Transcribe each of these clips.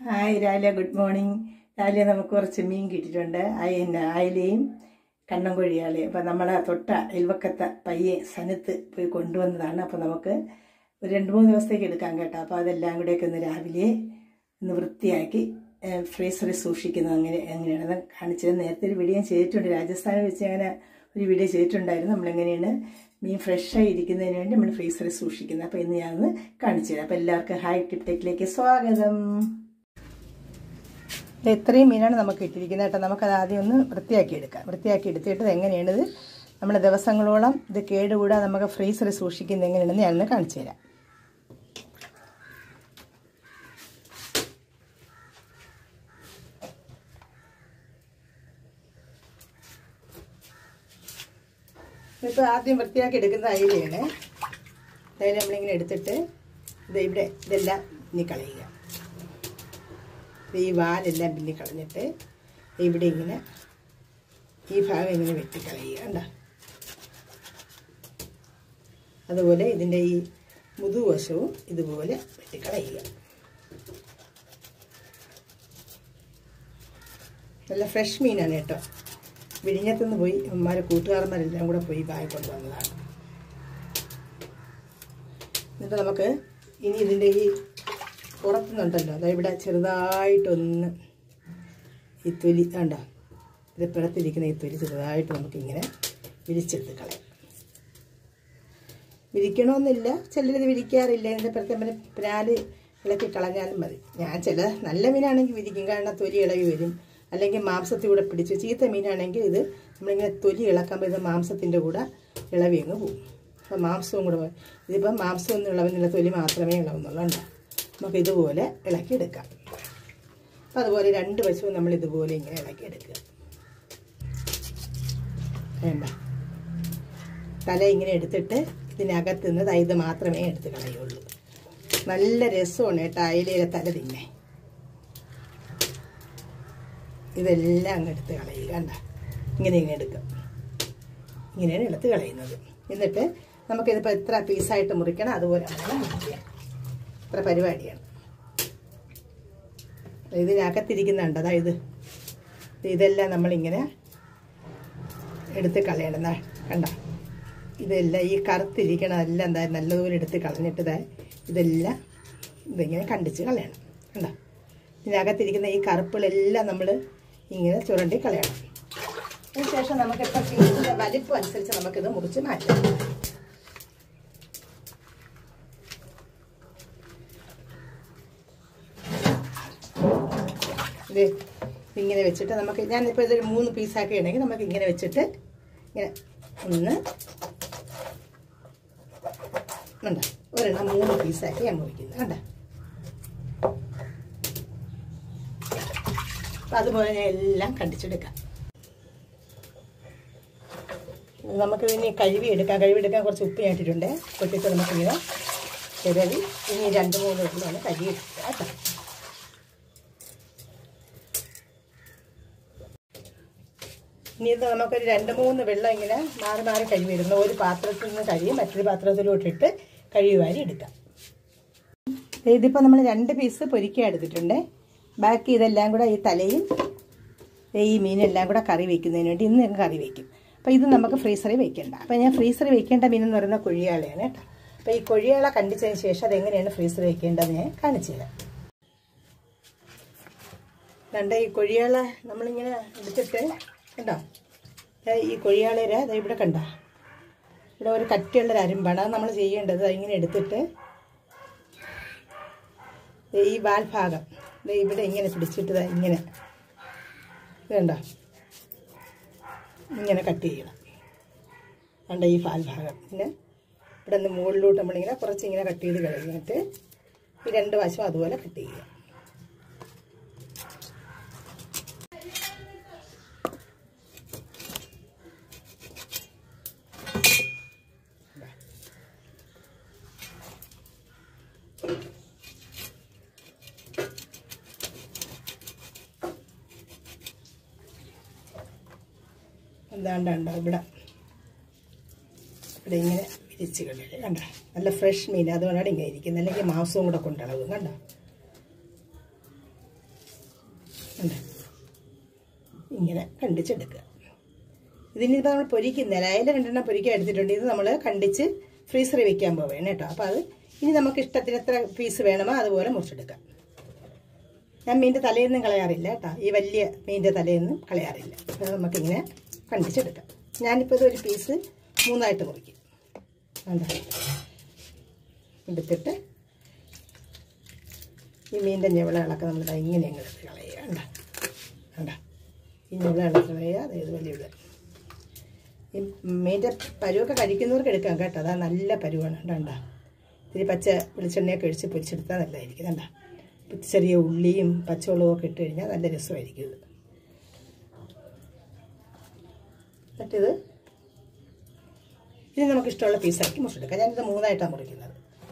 Hi രാവിലെ good morning. രാവിലെ നമുക്ക് കുറച്ച് മീൻ കിട്ടിയിട്ടുണ്ട്. അയലയും കണ്ണൻകോഴിയാളെയും. അപ്പം നമ്മളെ തൊട്ട അയൽവക്കത്തെ പയ്യെ സനത്ത് പോയി കൊണ്ടുവന്നതാണ്. അപ്പോൾ നമുക്ക് ഒരു 2-3 ദിവസത്തേക്ക് എടുക്കാം കേട്ടോ. അപ്പോൾ അതെല്ലാം കൂടെയൊക്കെ ഒന്ന് രാവിലെ ഒന്ന് വൃത്തിയാക്കി ഫ്രീസറിൽ സൂക്ഷിക്കുന്നത് എങ്ങനെയാണെന്ന് കാണിച്ചത്. നേരത്തെ ഒരു വീഡിയോ ചെയ്തിട്ടുണ്ട്. രാജസ്ഥാനിൽ വെച്ച് അങ്ങനെ ഒരു വീഡിയോ ചെയ്തിട്ടുണ്ടായിരുന്നു. നമ്മളെങ്ങനെയാണ് മീൻ ഫ്രഷായി ഇരിക്കുന്നതിന് വേണ്ടി നമ്മൾ ഫ്രീസറിൽ സൂക്ഷിക്കുന്നത്. അപ്പോൾ ഇന്ന് ഞാനൊന്ന് കാണിച്ചു തരാം. അപ്പോൾ എല്ലാവർക്കും ഹായ് ടിപ്പ് ടെക്കിലേക്ക് സ്വാഗതം. ഇത്രയും മീനാണ് നമുക്ക് ഇട്ടിരിക്കുന്നത് കേട്ടോ. നമുക്കത് ആദ്യം ഒന്ന് വൃത്തിയാക്കി എടുക്കാം. വൃത്തിയാക്കി എടുത്തിട്ട് എങ്ങനെയാണിത് നമ്മൾ ദിവസങ്ങളോളം ഇത് കേടുകൂടാതെ നമുക്ക് ഫ്രീസറിൽ സൂക്ഷിക്കുന്നത് എങ്ങനെയാണെന്ന് ഞാനൊന്ന് കാണിച്ചു തരാം. ഇപ്പോൾ ആദ്യം വൃത്തിയാക്കി എടുക്കുന്ന അയിലയാണ്. അയില നമ്മളിങ്ങനെ എടുത്തിട്ട് ഇതെല്ലാം ഇനി കളയുക. ഈ വാലെല്ലാം പിന്നി കളഞ്ഞിട്ട് ഇവിടെ ഇങ്ങനെ ഈ ഭാഗം ഇങ്ങനെ വെട്ടിക്കളയുക. കണ്ടോ? അതുപോലെ ഇതിൻ്റെ ഈ മുതുവശവും ഇതുപോലെ വെട്ടിക്കളയുക. നല്ല ഫ്രഷ് മീനാണ് കേട്ടോ. വിഴിഞ്ഞത്തുനിന്ന് പോയി അമ്മമാരെ കൂട്ടുകാരന്മാരെല്ലാം കൂടെ പോയി വാങ്ങിക്കൊണ്ട് വന്നതാണ്. എന്നിട്ട് നമുക്ക് ഇനി ഇതിൻ്റെ ഈ പുറത്തുനിന്നുണ്ടല്ലോ, അതായത് ഇവിടെ ചെറുതായിട്ടൊന്ന് ഈ തൊലി കണ്ടോ, ഇത് പുറത്തിരിക്കുന്ന ഈ തൊലി ചെറുതായിട്ട് നമുക്കിങ്ങനെ വിരിച്ചെടുത്ത് കളയാം. വിരിക്കണമെന്നില്ല, ചിലരിത് വിരിക്കാറില്ല. ഇതിൻ്റെ പുറത്തെ പ്രാല് ഇളക്കി കളഞ്ഞാലും മതി. ഞാൻ ചില നല്ല മീനാണെങ്കിൽ വിരിക്കും, കാരണം തൊലി ഇളകി വരും. അല്ലെങ്കിൽ മാംസത്തിൽ കൂടെ പിടിച്ച്, ചീത്ത മീനാണെങ്കിൽ ഇത് നമ്മളിങ്ങനെ തൊലി ഇളക്കുമ്പോൾ ഇത് മാംസത്തിൻ്റെ കൂടെ ഇളവി അങ്ങ് പോകും. അപ്പോൾ മാംസവും കൂടെ ഇതിപ്പം മാംസമൊന്നും ഇളവുന്നില്ല, തൊലി മാത്രമേ ഇളവുന്നുള്ളൂ. നമുക്ക് ഇതുപോലെ ഇളക്കിയെടുക്കാം. അപ്പം അതുപോലെ 2 വശവും നമ്മൾ ഇതുപോലെ ഇങ്ങനെ ഇളക്കിയെടുക്കുക. വേണ്ട, തല ഇങ്ങനെ എടുത്തിട്ട് ഇതിനകത്ത് നിന്ന് ഇത് മാത്രമേ എടുത്ത് കളയുള്ളൂ. നല്ല രസമാണ് കേട്ടോ അയിലയിലെ തല തിന്നെ. ഇതെല്ലാം അങ്ങ് എടുത്ത് കളയുക. കണ്ട, ഇങ്ങനെ എടുക്കാം. ഇങ്ങനെയാണ് എടുത്ത് കളയുന്നത്. എന്നിട്ട് നമുക്കിതിപ്പോൾ എത്ര പീസായിട്ട് മുറിക്കണം അതുപോലെ മുറിക്കുക. അത്ര പരിപാടിയാണ്. ഇതിനകത്തിരിക്കുന്നുണ്ട്, അതായത് ഇതെല്ലാം നമ്മളിങ്ങനെ എടുത്ത് കളയണം. കണ്ട, ഇതെല്ലാം ഈ കറുത്തിരിക്കണതെല്ലാം എന്താ നല്ലതുപോലെ എടുത്ത് കളഞ്ഞിട്ട് ഇതെല്ലാം ഇതിങ്ങനെ കണ്ടിച്ച് കളയണം. കണ്ട, ഇതിനകത്തിരിക്കുന്ന ഈ കറുപ്പുകളെല്ലാം നമ്മൾ ഇങ്ങനെ ചുരണ്ടി കളയണം. അതിനുശേഷം നമുക്കിപ്പോൾ പീസിൻ്റെ വലിപ്പം അനുസരിച്ച് നമുക്കിത് മുറിച്ച് മാറ്റാം. ഇത് ഇങ്ങനെ വെച്ചിട്ട് നമുക്ക്, ഞാനിപ്പോൾ ഇതൊരു 3 പീസാക്കി ഉണ്ടെങ്കിൽ നമുക്ക് ഇങ്ങനെ വെച്ചിട്ട് ഇങ്ങനെ ഒന്ന് കണ്ട, ഒരെണ്ണം 3 പീസാക്കി ഞാൻ മുറിക്കുന്നത്. കണ്ട, അതുപോലെ ഞാൻ എല്ലാം കണ്ടിച്ചെടുക്കാം. നമുക്കിതിനി കഴുകിയെടുക്കാം. കഴുകിയെടുക്കാൻ കുറച്ച് ഉപ്പ് ഞാൻ ഇട്ടിട്ടുണ്ട്. പൊട്ടിട്ട് നമുക്കിങ്ങനെ ചിരവി ഇനി 2-3 വെള്ളമാണ് കഴുകിയെടുക്കുക കേട്ടോ. ഇനി ഇത് നമുക്കൊരു 2-3 വെള്ളം ഇങ്ങനെ മാറി മാറി കഴുകിയിടുന്നു. ഒരു പാത്രത്തിൽ നിന്ന് കഴുകി മറ്റൊരു പാത്രത്തിലോട്ടിട്ട് കഴുകി വാരി എടുക്കാം. ഇതിപ്പോൾ നമ്മൾ 2 പീസ് പൊരിക്കാൻ എടുത്തിട്ടുണ്ട്. ബാക്കി ഇതെല്ലാം കൂടെ ഈ തലയും ഈ മീനെല്ലാം കൂടെ കറി വയ്ക്കുന്നതിന് വേണ്ടി ഇന്ന് ഞങ്ങൾ കറി വയ്ക്കും. അപ്പോൾ ഇത് നമുക്ക് ഫ്രീസറിൽ വെക്കേണ്ട. അപ്പോൾ ഞാൻ ഫ്രീസറിൽ വെക്കേണ്ട മീനെന്ന് പറയുന്നത് കൊഴിയാളയാണ് കേട്ടോ. അപ്പോൾ ഈ കൊഴിയാള കണ്ടിച്ചതിന് ശേഷം അതെങ്ങനെയാണ് ഫ്രീസറിൽ വെക്കേണ്ടതെന്ന് ഞാൻ കാണിച്ചു തരാം. കണ്ട, ഈ കൊഴിയാള നമ്മളിങ്ങനെ എടുത്തിട്ട് കണ്ടോ, ഈ കൊഴിയാളര ഇവിടെ കണ്ട, ഇവിടെ ഒരു കട്ടിയുള്ളൊരു അരിമ്പാണ്. അത് നമ്മൾ ചെയ്യേണ്ടത് ഇങ്ങനെ എടുത്തിട്ട് ഈ വാൽഭാഗം ഇവിടെ ഇങ്ങനെ പിടിച്ചിട്ട് ഇങ്ങനെ വേണ്ട ഇങ്ങനെ കട്ട് ചെയ്യണം. കണ്ട, ഈ വാൽഭാഗം പിന്നെ ഇവിടെ നിന്ന് മുകളിലോട്ട് നമ്മളിങ്ങനെ കുറച്ചിങ്ങനെ കട്ട് ചെയ്ത് കഴിഞ്ഞിട്ട് ഈ 2 വശം അതുപോലെ കട്ട് ചെയ്യുക. എന്താണ്ടോ ഇവിടെ ഇങ്ങനെ വിരിച്ച് കളയുക. കണ്ട, നല്ല ഫ്രഷ് മീൻ, അതുകൊണ്ടാണ് ഇങ്ങനെ ഇരിക്കുന്നത്. അല്ലെങ്കിൽ മാംസവും കൂടെ കൊണ്ടളവും. കണ്ട, ഉണ്ട്, ഇങ്ങനെ കണ്ടിച്ചെടുക്കുക. ഇതിനിപ്പോൾ നമ്മൾ പൊരിക്കുന്നില്ല, അയല 2 പൊരിക്കാൻ എടുത്തിട്ടുണ്ട്. ഇത് നമ്മൾ കണ്ടിച്ച് ഫ്രീസറിൽ വെക്കാൻ പോവുകയാണ് കേട്ടോ. അപ്പോൾ അത് ഇനി നമുക്ക് ഇഷ്ടത്തിന് എത്ര പീസ് വേണമോ അതുപോലെ മുറിച്ചെടുക്കാം. ഞാൻ മീനിൻ്റെ തലേന്നും കളയാറില്ല കേട്ടോ, ഈ വലിയ മീനിൻ്റെ തലേന്നും കളയാറില്ല. അത് നമുക്കിങ്ങനെ കണ്ടിച്ചെടുക്കാം. ഞാനിപ്പോൾ ഇത് ഒരു പീസ് 3ആയിട്ട് മുറിക്കും. എടുത്തിട്ട് ഈ മീനിൻ്റെ ഞെവളകളൊക്കെ നമ്മൾ ഇങ്ങനെ അങ്ങ് എടുത്ത് കളയുക. കണ്ട ഈ ഞെവളകളൊക്കെ കളയുക. അതായത് വലിയ ഈ മീൻ്റെ പരുവൊക്കെ കഴിക്കുന്നവർക്ക് എടുക്കാം കേട്ടോ, അതാ നല്ല പരുവാണ്. കണ്ട ഇത്തിരി പച്ച വെളിച്ചെണ്ണയൊക്കെ ഒഴിച്ച് പൊരിച്ചെടുത്താൽ നല്ലതായിരിക്കും. കണ്ട ചെറിയ ഉള്ളിയും പച്ചമുളകും ഒക്കെ ഇട്ട് കഴിഞ്ഞാൽ നല്ല രസമായിരിക്കും ഇത്. എന്നിട്ടിത് ഇനി നമുക്കിഷ്ടമുള്ള പീസാക്കി മുറിച്ചെടുക്കാം. ഞാനിത് 3ആയിട്ടാണ് മുറിക്കുന്നത്.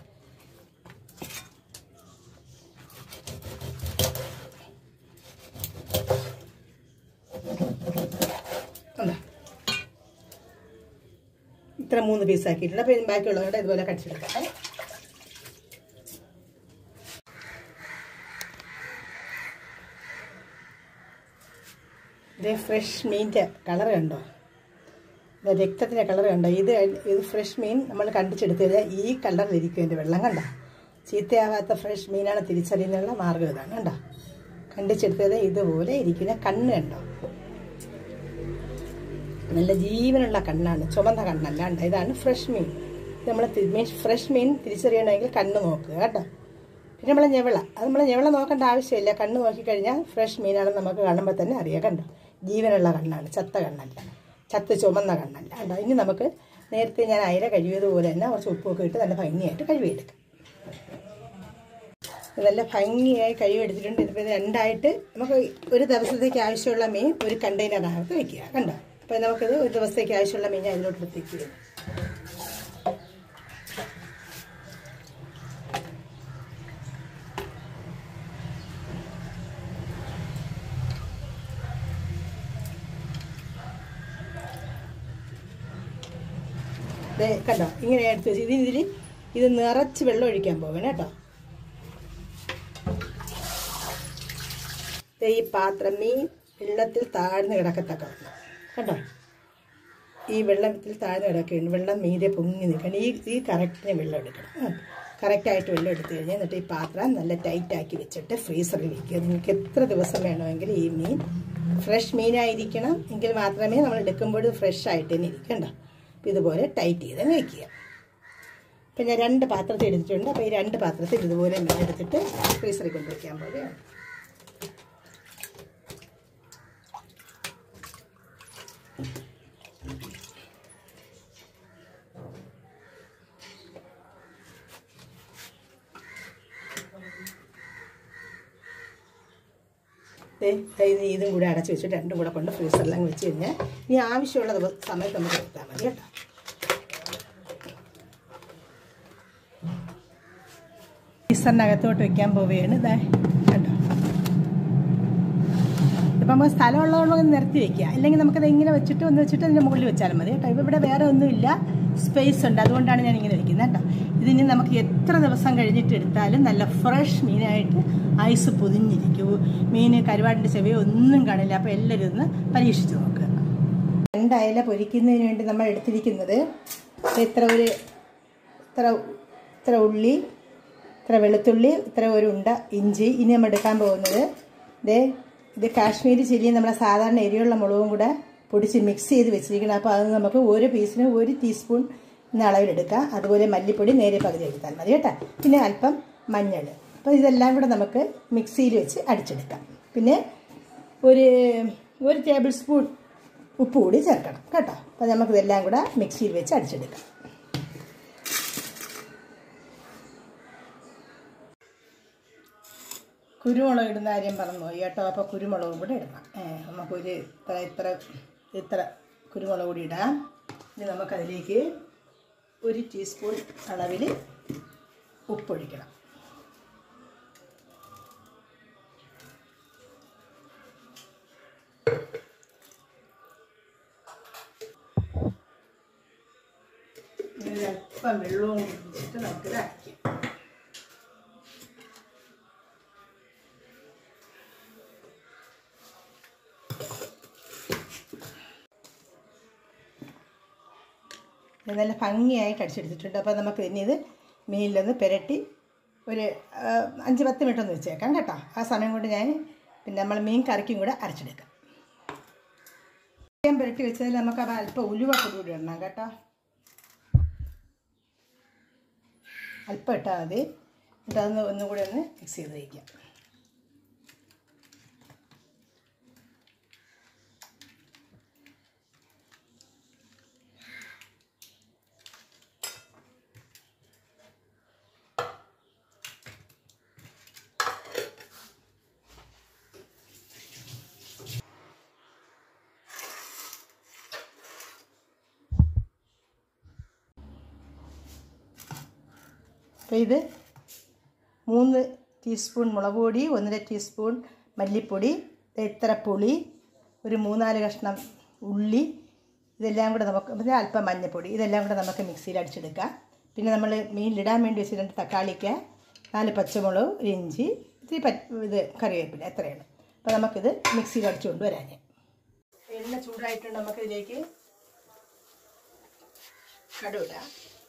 ഇത്ര 3 പീസാക്കിയിട്ടുണ്ട്. അപ്പോൾ ബാക്കിയുള്ളവരുടെ ഇതുപോലെ കടിച്ചെടുക്കാം. ഇത് ഫ്രഷ് മീനിൻ്റെ കളർ കണ്ടോ, രക്തത്തിൻ്റെ കളർ കണ്ടോ. ഇത് ഫ്രഷ് മീൻ നമ്മൾ കണ്ടിച്ചെടുത്ത് കഴിഞ്ഞാൽ ഈ കളറിലിരിക്കും ഇതിൻ്റെ വെള്ളം. കണ്ടോ, ചീത്തയാവാത്ത ഫ്രഷ് മീനാണ് തിരിച്ചറിയുന്നതിനുള്ള മാർഗ്ഗം ഇതാണ്. കണ്ടോ, കണ്ടിച്ചെടുത്തത് ഇതുപോലെ ഇരിക്കുന്ന കണ്ണ് കണ്ടോ, നല്ല ജീവനുള്ള കണ്ണാണ്, ചുവന്ന കണ്ണല്ലാണ്ട്. ഇതാണ് ഫ്രഷ് മീൻ. നമ്മൾ ഫ്രഷ് മീൻ തിരിച്ചറിയണമെങ്കിൽ കണ്ണ് നോക്കുക കേട്ടോ. പിന്നെ നമ്മളെ ഞെവള, അത് നമ്മളെ ഞെവള നോക്കേണ്ട ആവശ്യമില്ല. കണ്ണ് നോക്കിക്കഴിഞ്ഞാൽ ഫ്രഷ് മീനാണെന്ന് നമുക്ക് കാണുമ്പോൾ തന്നെ അറിയാം. കണ്ടോ, ജീവനുള്ള കണ്ണാണ്, ചത്ത കണ്ണല്ല, ചത്ത് ചുമന്ന കണ്ണല്ല. കണ്ടോ, ഇനി നമുക്ക് നേരത്തെ ഞാൻ അയല കഴുകിയതുപോലെ തന്നെ കുറച്ച് ഉപ്പൊക്കെ ഇട്ട് നല്ല ഭംഗിയായിട്ട് കഴുകിയെടുക്കാം. നല്ല ഭംഗിയായി കഴുകിയെടുത്തിട്ടുണ്ട്. ഇതിപ്പോൾ 2ആയിട്ട് നമുക്ക് ഒരു ദിവസത്തേക്ക് ആവശ്യമുള്ള മീൻ ഒരു കണ്ടെയ്നറിനകത്ത് വയ്ക്കുക. കണ്ടോ, അപ്പോൾ നമുക്കിത് ഒരു ദിവസത്തേക്ക് ആവശ്യമുള്ള മീൻ അതിലോട്ട് എടുത്തേക്കുക. കണ്ടോ, ഇങ്ങനെ എടുത്ത് വെച്ച് ഇത് നിറച്ച് വെള്ളം ഒഴിക്കാൻ പോകണം കേട്ടോ. ഈ പാത്രം മീൻ വെള്ളത്തിൽ താഴ്ന്ന് കിടക്കത്തക്ക കണ്ടോ, ഈ വെള്ളത്തിൽ താഴ്ന്ന് കിടക്കുകയാണ്. വെള്ളം മീതെ പൊങ്ങി നിൽക്കണം. ഈ കറക്റ്റിന് വെള്ളം എടുക്കണം. കറക്റ്റായിട്ട് വെള്ളം എടുത്തു കഴിഞ്ഞാൽ എന്നിട്ട് ഈ പാത്രം നല്ല ടൈറ്റാക്കി വെച്ചിട്ട് ഫ്രീസറിൽ വയ്ക്കുക. നിങ്ങൾക്ക് എത്ര ദിവസം വേണമെങ്കിൽ ഈ മീൻ ഫ്രഷ് മീനായിരിക്കണം എങ്കിൽ മാത്രമേ നമ്മൾ എടുക്കുമ്പോൾ ഫ്രഷ് ആയിട്ട് തന്നെ ഇരിക്കണ്ട. അപ്പോൾ ഇതുപോലെ ടൈറ്റ് ചെയ്ത് വയ്ക്കുക. അപ്പം ഞാൻ 2 പാത്രത്തിൽ എടുത്തിട്ടുണ്ട്. അപ്പോൾ ഈ 2 പാത്രത്തിൽ ഇതുപോലെ മീൻ എടുത്തിട്ട് ഫ്രീസറിൽ കൊണ്ടുവയ്ക്കാൻ പോവുകയാണ്. ഇതും കൂടെ അടച്ച് വെച്ചിട്ട് 2ഉം കൂടെ കൊണ്ട് ഫ്രീസറിലങ്ങ് വെച്ച് കഴിഞ്ഞാൽ ഇനി ആവശ്യമുള്ള സമയത്ത് നമുക്ക് എടുത്താൽ മതി കേട്ടോ. ഫ്രീസറിനകത്തോട്ട് വെക്കാൻ പോവുകയാണ്. ഇതാ കേട്ടോ, ഇപ്പം നമുക്ക് സ്ഥലമുള്ളതുകൊണ്ട് നിരത്തി വെക്കുക. അല്ലെങ്കിൽ നമുക്കത് ഇങ്ങനെ വെച്ചിട്ട് അതിൻ്റെ മുകളിൽ വെച്ചാലും മതി കേട്ടോ. ഇപ്പോൾ ഇവിടെ വേറെ ഒന്നുമില്ല, സ്പേസ് ഉണ്ട്, അതുകൊണ്ടാണ് ഞാൻ ഇങ്ങനെ വെക്കുന്നത് കേട്ടോ. ഇതിന് നമുക്ക് എത്ര ദിവസം കഴിഞ്ഞിട്ട് എടുത്താലും നല്ല ഫ്രഷ് മീനായിട്ട് ഐസ് പൊതിഞ്ഞിരിക്കും. മീൻ കരുവാടിൻ്റെ ചെവിയോ ഒന്നും കാണില്ല. അപ്പോൾ എല്ലാവരും ഒന്ന് പരീക്ഷിച്ച് നോക്കുക. 2 അയല പൊരിക്കുന്നതിന് വേണ്ടി നമ്മൾ എടുത്തിരിക്കുന്നത് ഇത്ര ഉള്ളി, ഇത്ര വെളുത്തുള്ളി, ഇത്ര ഒരു ഉണ്ട ഇഞ്ചി. ഇനി നമ്മൾ എടുക്കാൻ പോകുന്നത് ഇത് കാശ്മീരി ചില്ലിയും നമ്മുടെ സാധാരണ എരിയുള്ള മുളകും കൂടെ പൊടിച്ച് മിക്സ് ചെയ്ത് വെച്ചിരിക്കണം. അപ്പോൾ അത് നമുക്ക് ഓരോ പീസിന് 1 ടീസ്പൂൺ എന്ന അളവിലെടുക്കാം. അതുപോലെ മല്ലിപ്പൊടി നേരെ പകുതി എടുത്താൽ മതി കേട്ടോ. പിന്നെ അല്പം മഞ്ഞൾ. അപ്പോൾ ഇതെല്ലാം കൂടെ നമുക്ക് മിക്സിയിൽ വെച്ച് അടിച്ചെടുക്കാം. പിന്നെ ഒരു ടേബിൾ സ്പൂൺ ഉപ്പ് കൂടി ചേർക്കണം കേട്ടോ. അപ്പോൾ നമുക്കിതെല്ലാം കൂടെ മിക്സിയിൽ വെച്ച് അടിച്ചെടുക്കാം. കുരുമുളക് ഇടുന്ന കാര്യം പറഞ്ഞു പോയി കേട്ടോ. അപ്പോൾ കുരുമുളകും കൂടെ ഇടണം. നമുക്കൊരു ഇത്ര കുരുമുളക് കൂടി ഇടാം. ഇനി നമുക്കതിലേക്ക് 1 ടീസ്പൂൺ അളവിൽ ഉപ്പൊഴിക്കണം. അല്പം വെള്ളവും കുടിച്ചിട്ട് നമുക്കിത് അരയ്ക്കാം. നല്ല ഭംഗിയായിട്ട് അടിച്ചെടുത്തിട്ടുണ്ട്. അപ്പോൾ നമുക്ക് ഇനി ഇത് മീനിലൊന്ന് പുരട്ടി ഒരു 5-10 മിനിറ്റ് ഒന്ന് വെച്ചേക്കാം കേട്ടോ. ആ സമയം കൊണ്ട് ഞാൻ പിന്നെ നമ്മൾ മീൻ കറിക്കും കൂടെ അരച്ചെടുക്കാം. പുരട്ടി വെച്ചതിൽ നമുക്ക് അപ്പോൾ അല്പം ഉലുവപ്പൊടി കൂടി ഇടണം കേട്ടോ. അല്പം ഇട്ടാൽ മതി. എന്നിട്ട് അതൊന്ന് ഒന്നുകൂടി ഒന്ന് മിക്സ് ചെയ്ത് വയ്ക്കാം. അപ്പോൾ ഇത് 3 ടീസ്പൂൺ മുളക് പൊടി, 1.5 ടീസ്പൂൺ മല്ലിപ്പൊടി, ഇത്ര പുളി, ഒരു 3-4 കഷ്ണം ഉള്ളി, ഇതെല്ലാം കൂടെ നമുക്ക് പിന്നെ അല്പം മഞ്ഞൾപ്പൊടി, ഇതെല്ലാം കൂടെ നമുക്ക് മിക്സിയിൽ അടിച്ചെടുക്കാം. പിന്നെ നമ്മൾ മീനിലിടാൻ വേണ്ടി വെച്ച് 2 തക്കാളിക്ക്, 4 പച്ചമുളക്, 1 ഇഞ്ചി, ഇത്തിരി ഇത് കറിവേപ്പില, എത്രയാണ്. അപ്പോൾ നമുക്കിത് മിക്സിയിൽ അടിച്ചുകൊണ്ട് വരാൻ. എണ്ണ ചൂടായിട്ടുണ്ട്. നമുക്കിതിലേക്ക് കടുകിടാം.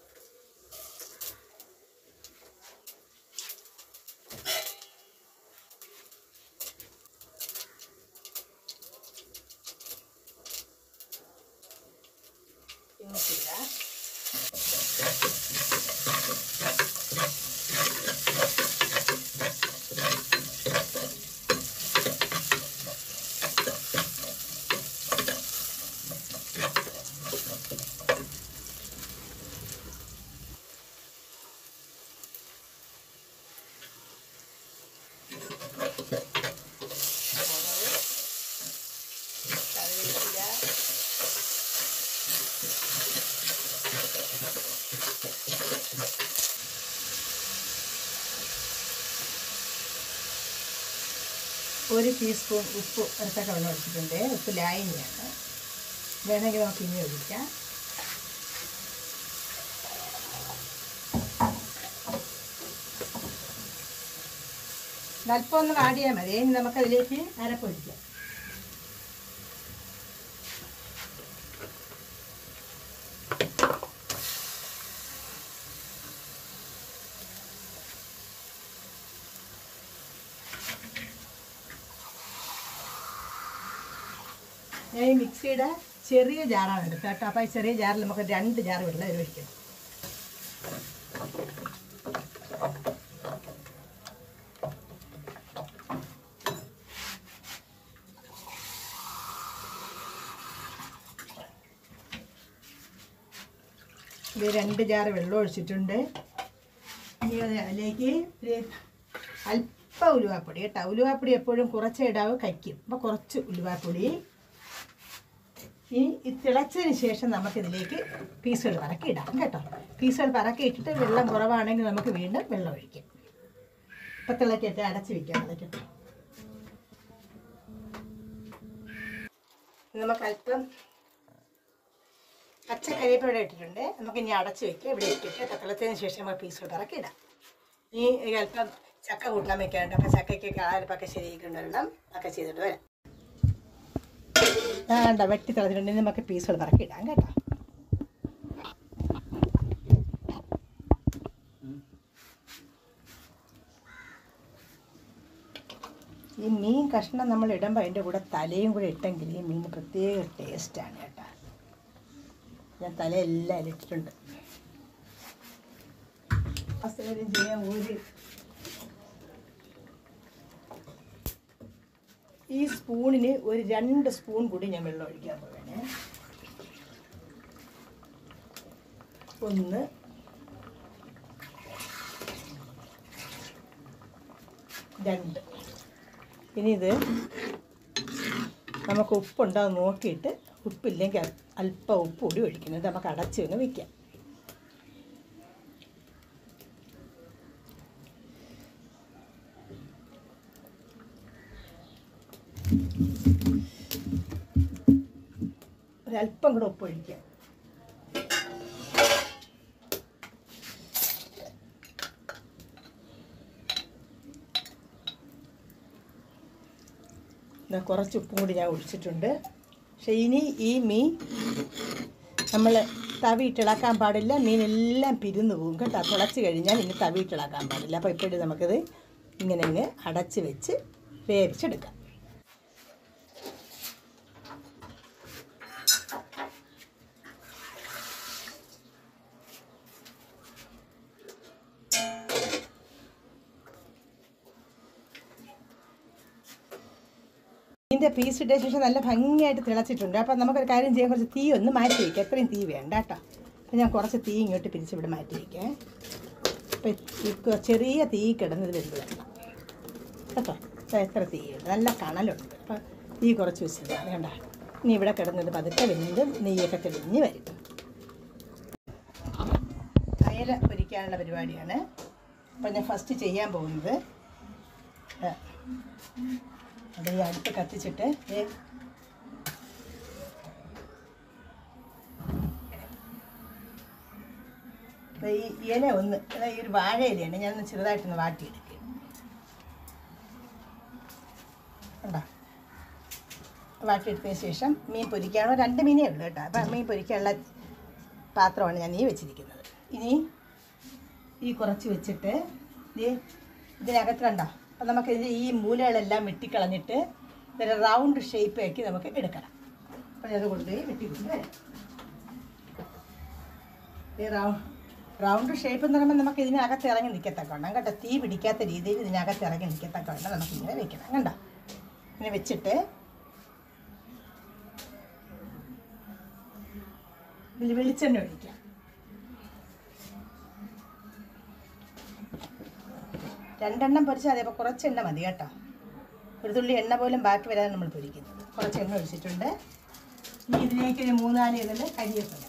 ഒരു ടീസ്പൂൺ ഉപ്പ് അരച്ചൊക്കെ വെള്ളം ഒഴിച്ചിട്ടുണ്ട്. ഉപ്പ് ലായനിയാണ്, വേണമെങ്കിൽ നമുക്ക് ഇനി ഒഴിക്കാം. അല്പം ഒന്ന് വാടിയാൽ മതി. ഇനി നമുക്കതിലേക്ക് അരപ്പൊഴിക്കാം. ഞാൻ ഈ മിക്സിയുടെ ചെറിയ ജാറാണ് എടുത്തത് കേട്ടോ. അപ്പോൾ ഈ ചെറിയ ജാറിൽ നമുക്ക് 2 ജാർ വെള്ളം ഒഴിക്കണം. ഇത് 2 ജാർ വെള്ളം ഒഴിച്ചിട്ടുണ്ട്. ഇനി അതിലേക്ക് ഒരു അല്പം ഉലുവാപ്പൊടി കേട്ടോ. ഉലുവാപ്പൊടി എപ്പോഴും കുറച്ചേ ഇടാവും, കഴിക്കും. അപ്പോൾ കുറച്ച് ഉലുവാപ്പൊടി. ഇനി തിളച്ചതിന് ശേഷം നമുക്കിതിലേക്ക് പീസുകൾ പറക്കി ഇടാം കേട്ടോ. പീസുകൾ പറക്കി ഇട്ടിട്ട് വെള്ളം കുറവാണെങ്കിൽ നമുക്ക് വീണ്ടും വെള്ളം ഒഴിക്കാം. ഇപ്പം തിളക്കട്ടെ, അടച്ച് വയ്ക്കാം. തിളക്കട്ടെ. നമുക്ക് അല്പം പച്ചക്കറിവേപ്പില ഇവിടെ ഇട്ടിട്ടുണ്ട്. നമുക്ക് ഇനി അടച്ച് വയ്ക്കാം. ഇവിടെ ഇട്ടിട്ട് തിളച്ചതിന് ശേഷം നമുക്ക് പീസുകൾ പറക്കി ഇടാം. ഇനി അല്പം ചക്ക കൂട്ടാൻ വെക്കാനുണ്ട്. അപ്പം ചക്കയ്ക്ക് കാലപ്പൊക്കെ ശരിയായിക്കൊണ്ട് വെള്ളം ഒക്കെ ചെയ്തിട്ട് വരാം. വേണ്ട, വെട്ടി തിളച്ചിട്ടുണ്ടെങ്കിൽ നമുക്ക് പീസുകൾ പറക്കി ഇടാം കേട്ടോ. ഈ മീൻ കഷ്ണം നമ്മൾ ഇടുമ്പോൾ അതിൻ്റെ കൂടെ തലയും കൂടെ ഇട്ടെങ്കിൽ ഈ മീൻ പ്രത്യേക ടേസ്റ്റാണ് കേട്ടോ. ഞാൻ തലയെല്ലാം ഇട്ടിട്ടുണ്ട്. അസുഖം ചെയ്യാൻ ഈ സ്പൂണിന് ഒരു 2 സ്പൂൺ കൂടി ഞാൻ വെള്ളം ഒഴിക്കാൻ പോവേണേ. 1, 2. ഇനി ഇത് നമുക്ക് ഉപ്പുണ്ടോ എന്ന് നോക്കിയിട്ട്, ഉപ്പില്ലെങ്കിൽ അല്പം ഉപ്പ് കൂടി ഒഴിക്കുന്നത് നമുക്ക് അടച്ച് ഒന്ന് വയ്ക്കാം. ഒരല്പം കൂടെ ഉപ്പ് ഒഴിക്കാം. കുറച്ച് ഉപ്പും കൂടി ഞാൻ ഒഴിച്ചിട്ടുണ്ട്. പക്ഷേ ഇനി ഈ മീൻ നമ്മൾ തവിയിട്ടിളക്കാൻ പാടില്ല, മീനെല്ലാം പിരിന്നു പോകും കേട്ടോ. തിളച്ച് കഴിഞ്ഞാൽ ഇനി തവിയിട്ടിളക്കാൻ പാടില്ല. അപ്പോൾ ഇപ്പോഴും നമുക്കിത് ഇങ്ങനെ അങ്ങ് അടച്ച് വെച്ച് വേവിച്ചെടുക്കാം. ഇതിൻ്റെ പീസ് ഇട്ട ശേഷം നല്ല ഭംഗിയായിട്ട് തിളച്ചിട്ടുണ്ട്. അപ്പം നമുക്കൊരു കാര്യം ചെയ്യാൻ, കുറച്ച് തീ ഒന്ന് മാറ്റി വയ്ക്കാം. എത്രയും തീ വേണ്ട കേട്ടോ. അപ്പം ഞാൻ കുറച്ച് തീ ഇങ്ങോട്ട് പിരിച്ചിവിടെ മാറ്റി വയ്ക്കാം. അപ്പം ചെറിയ തീ കിടന്നത് വെന്ത് വരണം കേട്ടോ. എത്ര തീയുണ്ട്, നല്ല കണലുണ്ട്. അപ്പം തീ കുറച്ച് വെച്ചിട്ടാണ് വേണ്ട. ഇനി ഇവിടെ കിടന്നത് പതുക്കെ വെന്ത് നെയ്യൊക്കെ തെളിഞ്ഞ് വരും. അയല പൊരിക്കാനുള്ള പരിപാടിയാണ്. അപ്പം ഞാൻ ഫസ്റ്റ് ചെയ്യാൻ പോകുന്നത്, അത് ഈ അടുപ്പ് കത്തിച്ചിട്ട് ഈ ഇല ഒന്ന്, ഈ ഒരു വാഴ ഇലയാണ്, ഞാനൊന്ന് ചെറുതായിട്ടൊന്ന് വാട്ടിയെടുക്കുക. കണ്ടോ? വാട്ടിയെടുത്തതിന് ശേഷം മീൻ പൊരിക്കാനുള്ള 2 മീനേ ഉള്ളൂ കേട്ടോ. അപ്പം മീൻ പൊരിക്കാനുള്ള പാത്രമാണ് ഞാൻ ഈ വെച്ചിരിക്കുന്നത്. ഇനി ഈ കുറച്ച് വെച്ചിട്ട് ഇതിനകത്ത് കണ്ടോ. അപ്പം നമുക്ക് ഈ മൂലകളെല്ലാം വെട്ടിക്കളഞ്ഞിട്ട് ഇതൊരു റൗണ്ട് ഷേപ്പ് ആക്കി നമുക്ക് എടുക്കണം. അപ്പം അത് കൊണ്ടുപോയി വെട്ടിക്കൊണ്ട് വരാം. ഈ റൗണ്ട് ഷേപ്പ് എന്ന് പറയുമ്പോൾ നമുക്ക് ഇതിനകത്ത് ഇറങ്ങി നിൽക്കത്തക്കവണ്ണം കേട്ടോ. തീ പിടിക്കാത്ത രീതിയിൽ ഇതിനകത്ത് ഇറങ്ങി നിൽക്കത്തക്കവണ്ണം നമുക്കിങ്ങനെ വെക്കണം. കണ്ടോ? ഇങ്ങനെ വെച്ചിട്ട് ഇതിൽ വെളിച്ചെണ്ണ ഒഴിക്കാം. രണ്ടെണ്ണം പൊരിച്ചാൽ അതേപോലെ കുറച്ച് എണ്ണ മതി കേട്ടോ. ഒരു തുള്ളി എണ്ണ പോലും ബാക്കി വരാതെ നമ്മൾ പൊരിക്കുന്നത്. കുറച്ച് എണ്ണ ഒഴിച്ചിട്ടുണ്ട്. ഇനി ഇതിലേക്ക് ഒരു 3-4 ഇതിൽ കരിവേപ്പില.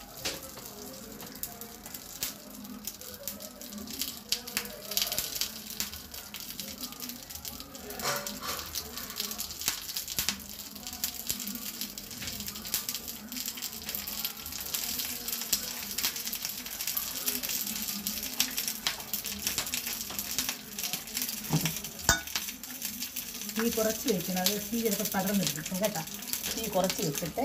തീ കുറച്ച് വെക്കണം, അത് തീ ചിലപ്പോൾ പടർന്നിരിക്കും കേട്ടോ. തീ കുറച്ച് വെച്ചിട്ട്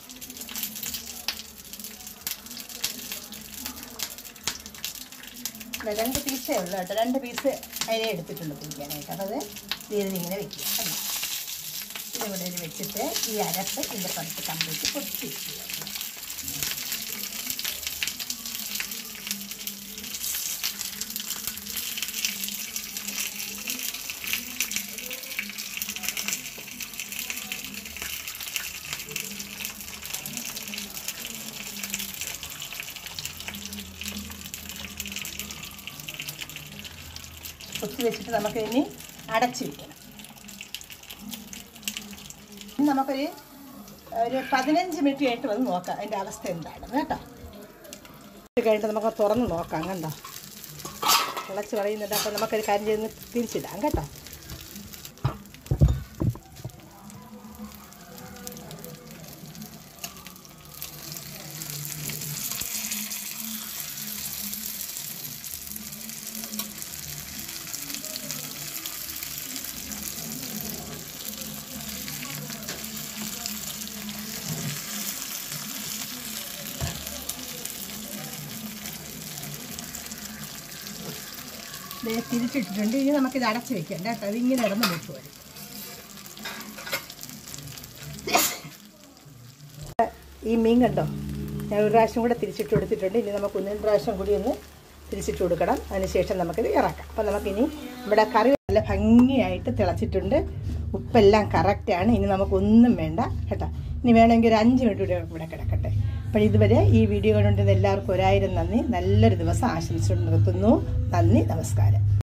രണ്ട് പീസേ ഉള്ളൂ കേട്ടോ. 2 പീസ് അതിനെ എടുത്തിട്ടുണ്ട് പൊരിക്കാനായിട്ട്. അപ്പോൾ അത് ഇങ്ങനെ വെക്കുക. ഇതിവിടെ വെച്ചിട്ട് ഈ അരപ്പ് ഇതിൻ്റെ പുറത്ത് കംപ്ലീറ്റ് പൊടിച്ച് വെക്കുക. പൊത്തി വെച്ചിട്ട് നമുക്ക് ഇനി അടച്ച് വയ്ക്കണം. ഇനി നമുക്കൊരു 15 മിനിറ്റ് കഴിഞ്ഞിട്ട് വന്ന് നോക്കാം അതിൻ്റെ അവസ്ഥ എന്താണെന്ന് കേട്ടോ. കഴിഞ്ഞിട്ട് നമുക്ക് തുറന്ന് നോക്കാം. കണ്ടോ? തിളച്ച് പറയുന്നുണ്ട്. അപ്പോൾ നമുക്കൊരു കാര്യം ചെയ്ത് തിരിച്ചിടാം കേട്ടോ. തിരിച്ചിട്ടിട്ടുണ്ട്. ഇനി നമുക്കിത് അടച്ച് വെക്കാം കേട്ടോ. അതിങ്ങനെ ഇടന്ന് വെച്ച് വരും. ഈ മീൻ കണ്ടോ, ഞാൻ ഒരു പ്രാവശ്യം കൂടെ തിരിച്ചിട്ട് കൊടുത്തിട്ടുണ്ട്. ഇനി നമുക്ക് 1-2 പ്രാവശ്യം കൂടി ഒന്ന് തിരിച്ചിട്ട് കൊടുക്കണം. അതിനുശേഷം നമുക്കിത് ഇറക്കാം. അപ്പം നമുക്കിനി ഇവിടെ കറി നല്ല ഭംഗിയായിട്ട് തിളച്ചിട്ടുണ്ട്. ഉപ്പെല്ലാം കറക്റ്റാണ്. ഇനി നമുക്കൊന്നും വേണ്ട കേട്ടോ. ഇനി വേണമെങ്കിൽ ഒരു 5 മിനിറ്റ് കൂടി ഇവിടെ കിടക്കട്ടെ. അപ്പോൾ ഇതുവരെ ഈ വീഡിയോ കണ്ടുകൊണ്ടിരുന്ന എല്ലാവർക്കും 1000 നന്ദി. നല്ലൊരു ദിവസം ആശംസിച്ചു നിർത്തുന്നു. നന്ദി, നമസ്കാരം.